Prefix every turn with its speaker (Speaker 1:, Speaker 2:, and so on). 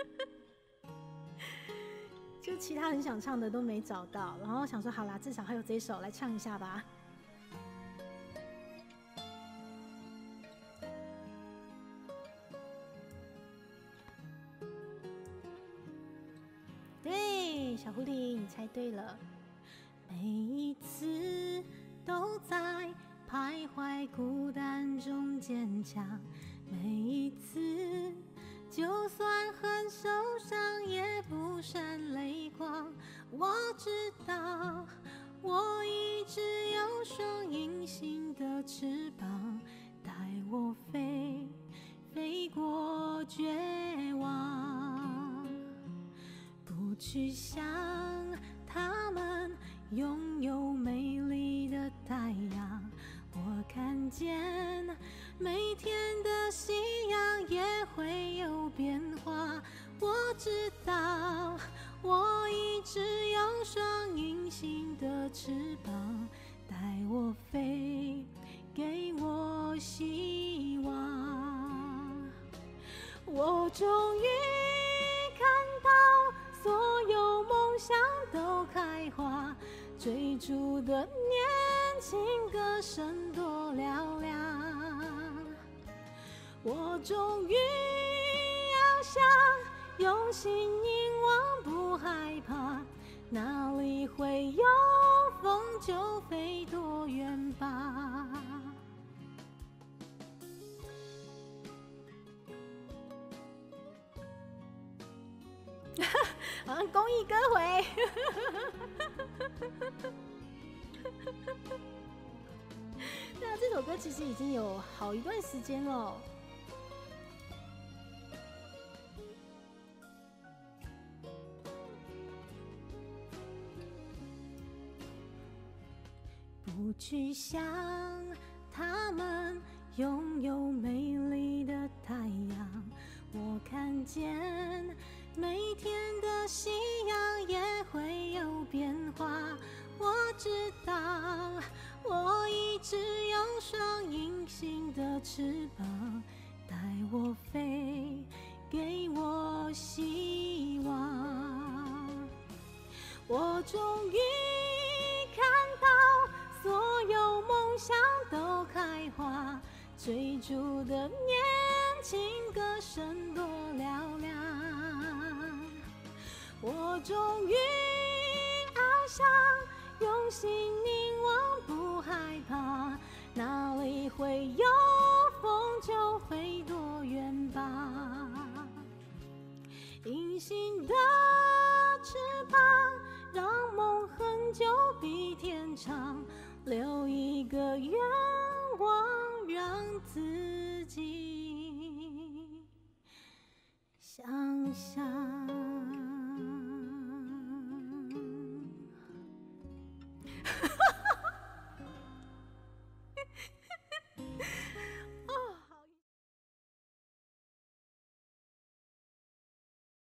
Speaker 1: 就其他很想唱的都没找到，然后想说好啦，至少还有这一首来唱一下吧。对，小狐狸，你猜对了。每一次都在徘徊孤单中坚强，每一次就算很受伤也不闪泪光。我知道我一直有双隐形的翅膀，带我飞，飞过绝望。不去想他们拥有美丽的太阳，我看见每天的夕阳也会有变化。我知道我一直有双隐形的翅膀，带我飞，给我希望。我终于看到所有梦想都开花，追逐的年轻歌声多嘹亮。我终于翱翔，用心凝望，不害怕，哪里会有风就飞多远吧。好像公益歌回。对啊，这首歌其实已经有好一段时间了。不去想他们拥有美丽的太阳，我看见每天的夕阳也会有变化。我知道我一直有双隐形的翅膀，带我飞，给我希望。我终于看到所有梦想都开花，追逐的年轻歌声多嘹亮。我终于翱翔，用心凝望，不害怕，